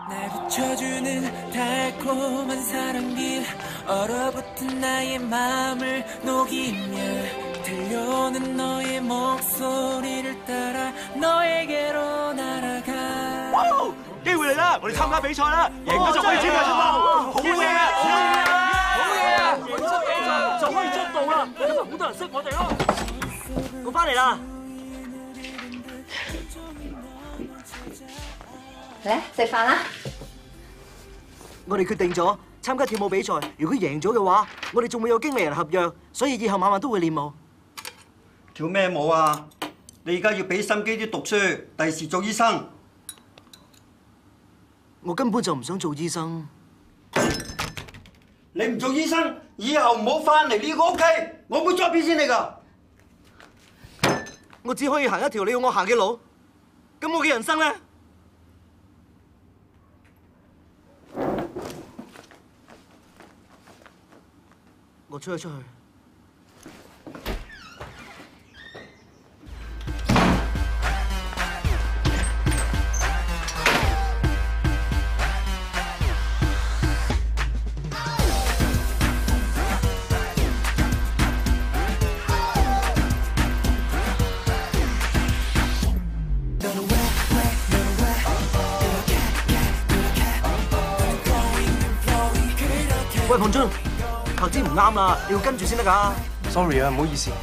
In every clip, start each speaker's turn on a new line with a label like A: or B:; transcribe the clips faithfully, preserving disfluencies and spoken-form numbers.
A: 날 비춰주는 달콤한 사랑길 얼어붙은 나의 마음을 녹이며 들려오는 너의 목소리를 따라 너에게로 날아가.
B: 哇！機會嚟啦！我哋參加比賽啦，贏咗就可以簽約啦！好嘢啊！好嘢啊！贏咗比賽就可以出道啦，咁咪好多人識我哋咯。我翻嚟啦！
C: 嚟食飯啦！
D: 我哋決定咗參加跳舞比賽，如果贏咗嘅話，我哋仲會有經理人合約，所以以後晚晚都會練舞。
E: 跳咩舞啊？你而家要俾心機啲讀書，第時做醫生。
D: 我根本就唔想做醫生。
E: 你唔做醫生，以後唔好翻嚟呢個屋企，我唔會再變先你噶。
D: 我只可以行一條你要我行嘅路，咁我嘅人生咧？ 我出去出去。喂，龐俊。 投資唔啱啦，你要跟住先得㗎。
F: Sorry 啊，唔好意思。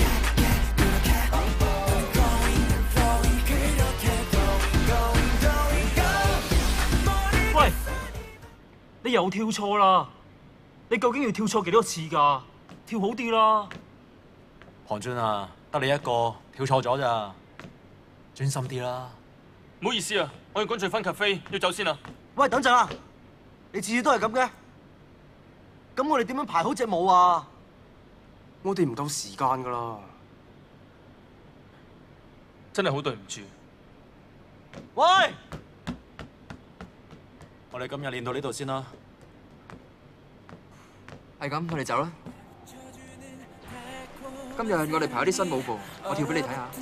B: 喂，你又跳錯啦！你究竟要跳錯幾多次㗎？跳好啲啦！
F: 龐俊啊，得你一個跳錯咗咋，專心啲啦。
B: 唔好意思啊，我要趕住返 cafe， 要走先啦。
D: 喂，等陣啊！你次次都係咁嘅。 咁我哋點樣排好隻舞啊？
F: 我哋唔夠時間噶啦，
B: 真係好對唔住。
D: 喂，
F: 我哋今日練到呢度先啦。
G: 係咁，我哋走啦。今日我哋排咗啲新舞步，我跳俾你睇下。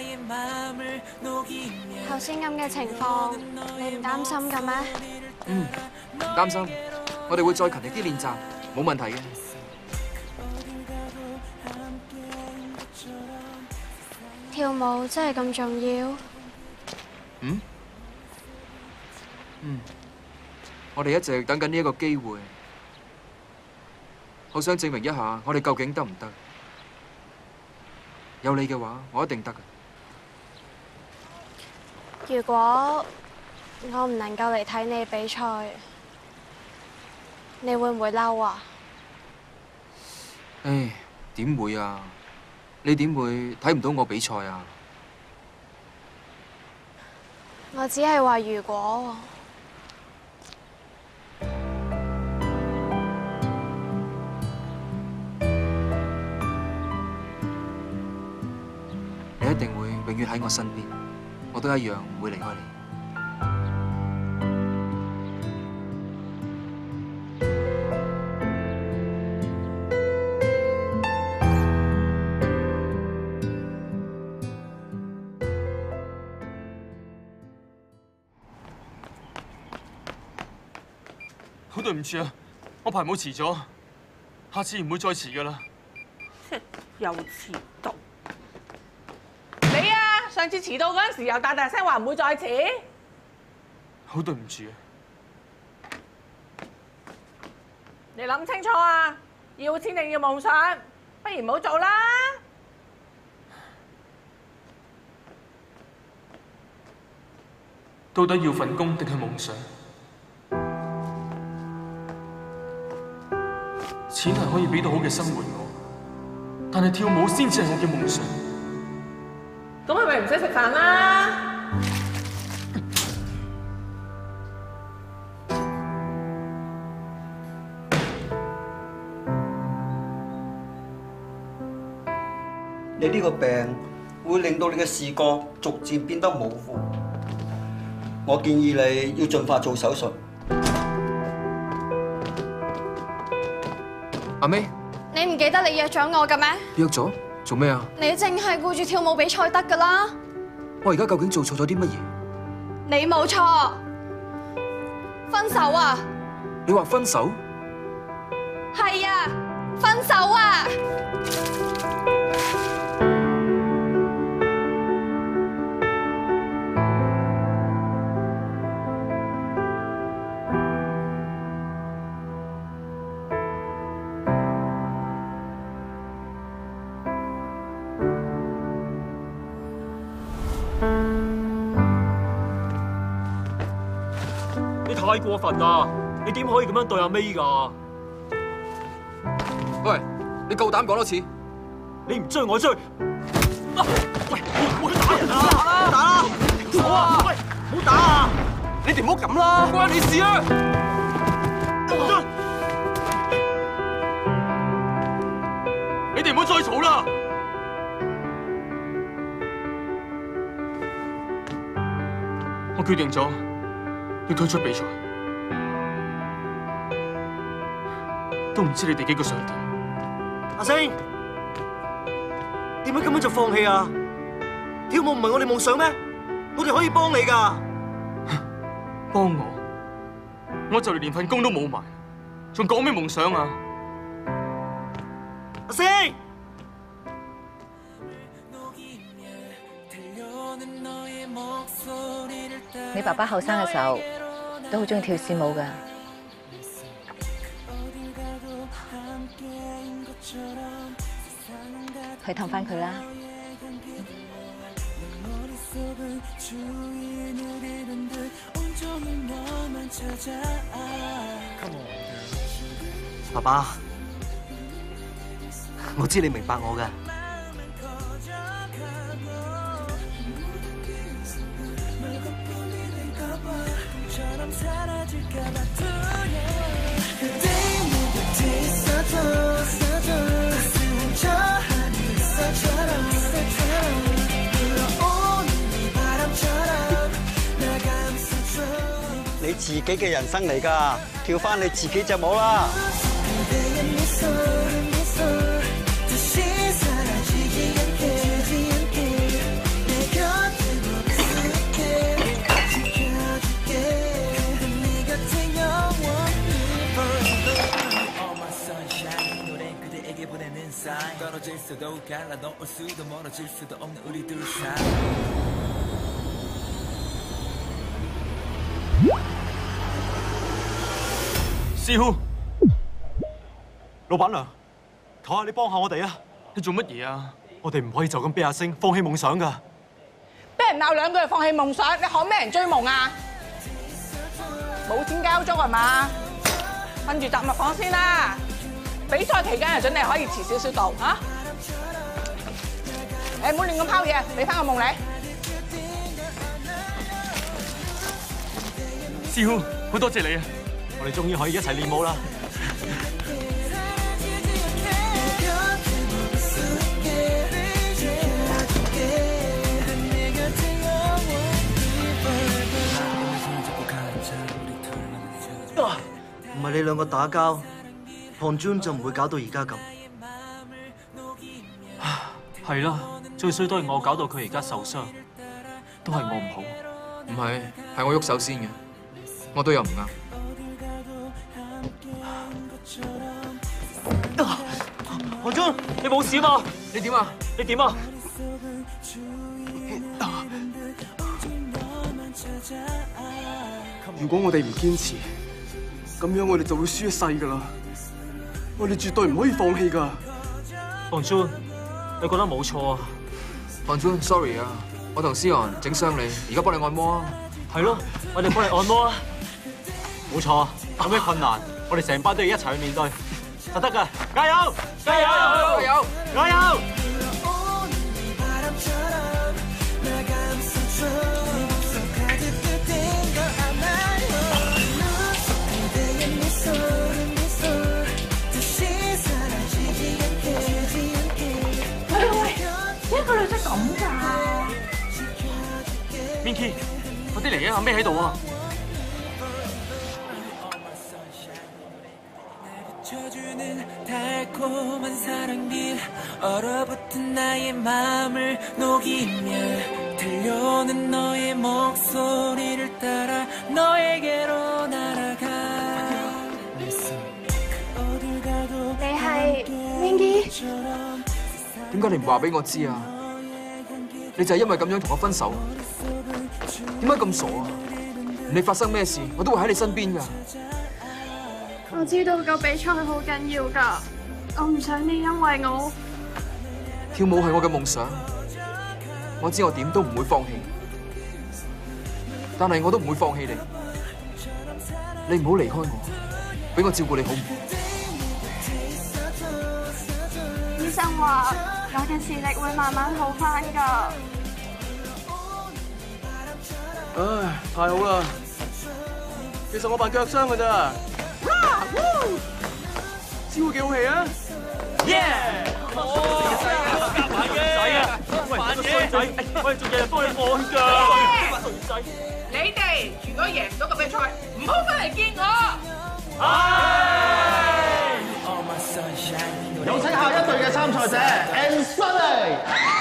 H: 頭先咁嘅情況，你唔擔心㗎咩？
G: 嗯，唔擔心。我哋會再勤力啲練習。 冇問題嘅。
H: 跳舞真係咁重要？
G: 嗯？嗯。我哋一直等緊呢一個機會，好想證明一下我哋究竟得唔得。有你嘅話，我一定得嘅。
H: 如果我唔能夠嚟睇你比賽， 你會唔會嬲啊？
G: 唉，點會啊？你點會睇唔到我比賽啊？
H: 我只係話如果。
G: 你一定會永遠喺我身邊，我都一樣唔會離開你。
B: 好對唔住啊，我排舞遲咗，下次唔會再遲噶啦。
I: 又遲到？你啊，上次遲到嗰陣時又大大聲話唔會再遲。
B: 好對唔住啊！
I: 你諗清楚啊！要錢定要夢想，不如唔好做啦。
B: 到底要份工定係夢想？ 錢係可以俾到好嘅生活我，但係跳舞先至係我嘅夢想。
I: 咁係咪唔使食飯啦？
E: 你呢個病會令到你嘅視覺逐漸變得模糊。我建議你要盡快做手術。
G: 阿 May，
H: 你唔記得你約咗我嘅咩？
G: 約咗？做咩啊？
H: 你淨係顧住跳舞比賽得㗎啦！
G: 我而家究竟做錯咗啲乜嘢？
H: 你冇錯， 分手啊！
G: 你話分手？
H: 係啊，分手啊！
B: 你太過分啦！你點可以咁樣對阿 May 㗎？
G: 喂，你夠膽講多次？
B: 你唔追我追！啊、喂，唔好打人啊！打啦，打啦！停手啊！喂，唔好打啊！
G: 你哋唔好咁啦，關你事啊！
B: 你哋唔好再嘈啦！我決定咗要退出比賽，都唔知你哋幾個想點。
D: 阿星，點解咁樣就放棄啊？跳舞唔係我哋夢想咩？我哋可以幫你㗎。
B: 幫我？我就嚟連份工都冇埋，仲講咩夢想啊？
D: 阿星，
C: 你爸爸後生嘅時候都好中意跳獅舞㗎，去氹翻佢啦。
D: 爸爸，我知你明白我㗎。
E: 你自己嘅人生嚟㗎，跳翻你自己隻舞啦！
F: 師傅，老闆娘，求下你幫下我哋啊！
B: 你做乜嘢啊？
F: 我哋唔可以就咁俾阿星放棄夢想㗎。
I: 俾人鬧兩句就放棄夢想，你學咩人追夢啊？冇錢交租係嘛？瞓住雜物房先啦。比賽期間就準你可以遲少少到嚇。誒唔好亂咁拋嘢，俾翻個夢你。
B: 師傅，好多謝你啊！
F: 我哋終於可以一齊練舞啦！
D: 唔係你兩個打交，龐尊就唔會搞到而家咁。
B: 係啦，最衰都係我搞到佢而家受傷，都係我唔好。
G: 唔係，係我喐手先嘅，我都有唔啱。
B: 龐尊，你冇事嘛？
G: 你點啊？
B: 你點啊？
J: 如果我哋唔堅持，咁樣我哋就會輸一世㗎啦。我哋絕對唔可以放棄㗎。
B: 龐尊，你覺得冇錯啊？
G: 龐尊 ，sorry 啊，我同思涵整傷你，而家幫你按摩啊。
B: 係咯，我哋幫你按摩啊。
F: 冇錯，有咩困難，我哋成班都要一齊去面對，就得㗎！加油！加油！
G: 加油！
F: 加油！
I: 喂喂，點解個女仔咁㗎
B: ？Minky，快啲嚟啊！咩喺度啊？
A: 비춰주는 달콤한 사랑길 얼어붙은 나의 마음을 녹이며 들려오는 너의 목소리를 따라 너에게로 날아
G: 點解你唔話俾我知啊？你就係因為咁樣同我分手？點解咁傻啊？你發生咩事，我都會喺你身邊㗎。
H: 我知道個比賽好緊要㗎，我唔想你因為我
G: 跳舞係我嘅夢想，我知我點都唔會放棄，但係我都唔會放棄你。你唔好離開我，俾我照顧你好唔好？
H: 醫生話我嘅視力會慢慢好返㗎。
J: 唉，太好啦！其實我扮腳傷㗎咋。招幾好戲啊！
B: 耶！哦，仔啊，喂，個衰仔，喂，仲日日幫你按腳，衰仔！
I: 你哋如果贏唔到個比賽，唔好翻嚟見我。
B: 係。
K: 有請下一隊嘅參賽者 ，and Sunny。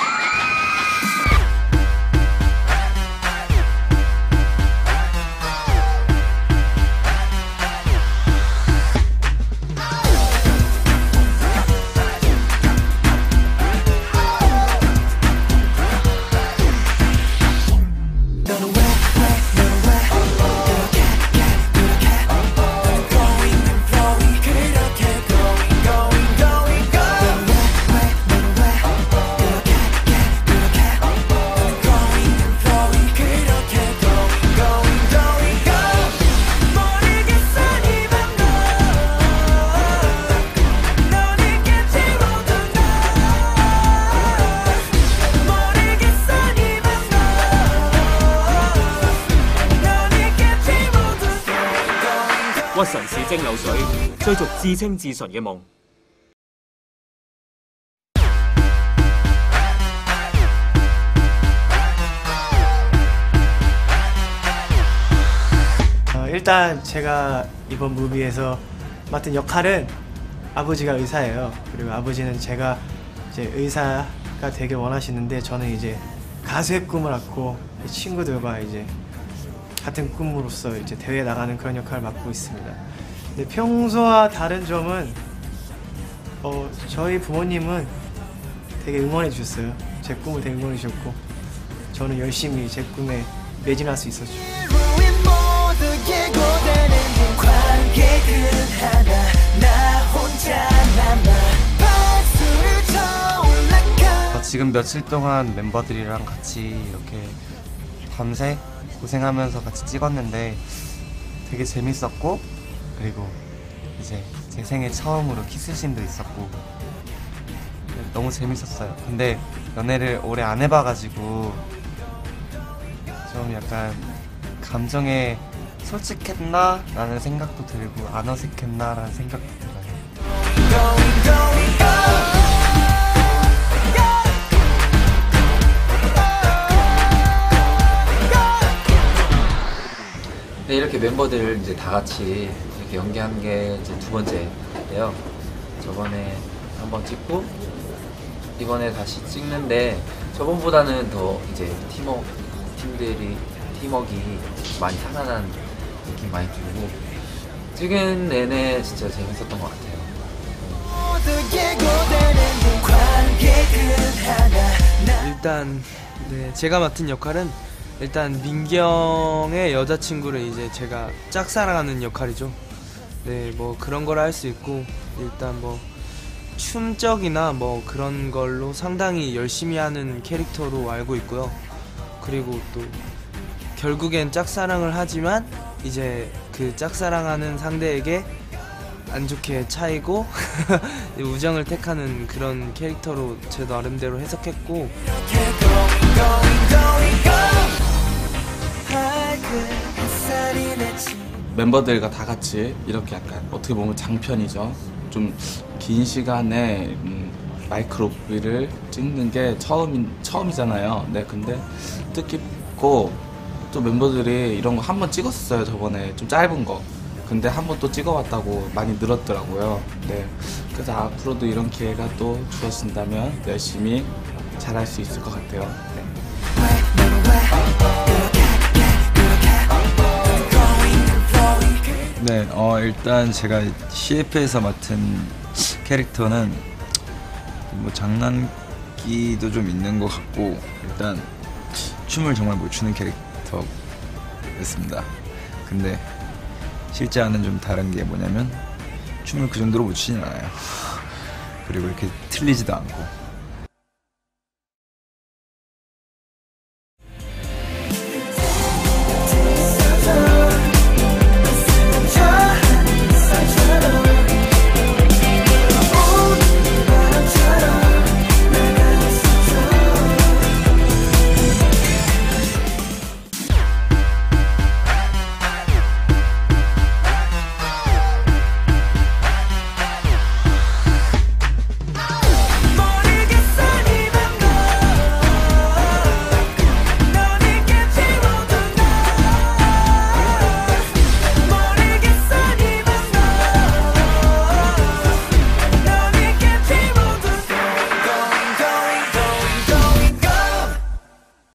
B: 屈臣氏蒸餾水，追逐至清至純嘅夢。
L: 어, 일단 제가 이번 무비에서 맡은 역할은 아버지가 의사예요. 그리고 아버지는 제가 이제 의사가 되길 원하시는데 저는 이제 가수의 꿈을 안고 친구들과 이제 같은 꿈으로서 이제 대회에 나가는 그런 역할을 맡고 있습니다. 근데 평소와 다른 점은 어, 저희 부모님은 되게 응원해 주셨어요. 제 꿈을 되게 응원해 주셨고 저는 열심히 제 꿈에 매진할 수 있었죠.
M: 어, 지금 며칠 동안 멤버들이랑 같이 이렇게 밤새 고생하면서 같이 찍었는데 되게 재밌었고 그리고 이제 제 생애 처음으로 키스신도 있었고 너무 재밌었어요. 근데 연애를 오래 안 해봐가지고 좀 약간 감정에 솔직했나? 라는 생각도 들고 안 어색했나? 라는 생각도 들어요.
N: 네, 이렇게 멤버들 이제 다 같이 이렇게 연기한 게 이제 두 번째인데요. 저번에 한번 찍고 이번에 다시 찍는데 저번보다는 더 이제 팀워 팀들이 팀워크가 많이 살아난 느낌 많이 들고 찍은 내내 진짜 재밌었던 것 같아요.
O: 일단 네, 제가 맡은 역할은 일단 민경의 여자친구를 이제 제가 짝사랑하는 역할이죠. 네, 뭐 그런 걸 할 수 있고 일단 뭐 춤적이나 뭐 그런 걸로 상당히 열심히 하는 캐릭터로 알고 있고요. 그리고 또 결국엔 짝사랑을 하지만 이제 그 짝사랑하는 상대에게 안 좋게 차이고 우정을 택하는 그런 캐릭터로 제 나름대로 해석했고
P: 멤버들과 다 같이 이렇게 약간 어떻게 보면 장편이죠. 좀 긴 시간에 음, 마이크로비를 찍는 게 처음인, 처음이잖아요. 네, 근데 뜻깊고 또 멤버들이 이런 거 한 번 찍었어요. 저번에 좀 짧은 거. 근데 한 번 또 찍어봤다고 많이 늘었더라고요. 네, 그래서 앞으로도 이런 기회가 또 주어진다면 열심히 잘할 수 있을 것 같아요. 네.
Q: 네, 어, 일단 제가 씨에프에서 맡은 캐릭터는 뭐 장난기도 좀 있는 것 같고 일단 춤을 정말 못 추는 캐릭터였습니다. 근데 실제와는 좀 다른 게 뭐냐면 춤을 그 정도로 못 추진 않아요. 그리고 이렇게 틀리지도 않고